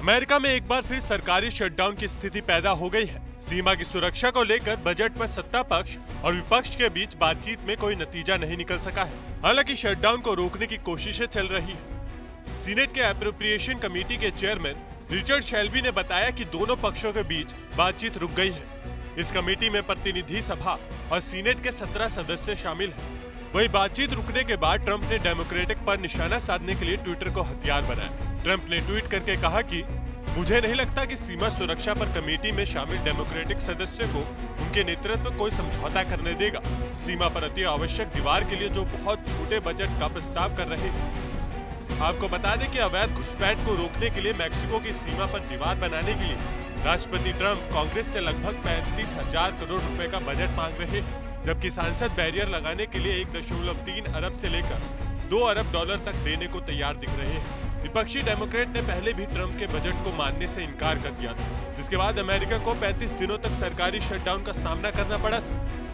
America में एक बार फिर सरकारी शटडाउन की स्थिति पैदा हो गई है। सीमा की सुरक्षा को लेकर बजट पर सत्ता पक्ष और विपक्ष के बीच बातचीत में कोई नतीजा नहीं निकल सका है। हालांकि शटडाउन को रोकने की कोशिशें चल रही है। सीनेट के एप्रोप्रिएशन कमेटी के चेयरमैन रिचर्ड शेल्बी ने बताया कि दोनों पक्षों के बीच बातचीत रुक गई है। इस कमेटी में प्रतिनिधि सभा और सीनेट के 17 सदस्य शामिल हैं। वहीं बातचीत रुकने के बाद ट्रंप ने डेमोक्रेटिक पर निशाना साधने के लिए ट्विटर को हथियार बनाया। ट्रंप ने ट्वीट करके कहा कि मुझे नहीं लगता कि सीमा सुरक्षा पर कमेटी में शामिल डेमोक्रेटिक सदस्य को उनके नेतृत्व कोई समझौता करने देगा। सीमा पर अति आवश्यक दीवार के लिए जो बहुत छोटे बजट का प्रस्ताव कर रहे हैं। आपको बता दें कि अवैध घुसपैठ को रोकने के लिए मैक्सिको की सीमा पर दीवार बनाने के लिए राष्ट्रपति ट्रंप कांग्रेस से लगभग 35,000 करोड़ रुपए का बजट मांग रहे हैं, जबकि सांसद बैरियर लगाने के लिए 1.3 अरब से लेकर 2 अरब डॉलर तक देने को तैयार दिख रहे हैं। विपक्षी डेमोक्रेट ने पहले भी ट्रंप के बजट को मानने से इनकार कर दिया था, जिसके बाद अमेरिका को 35 दिनों तक सरकारी शटडाउन का सामना करना पड़ा था।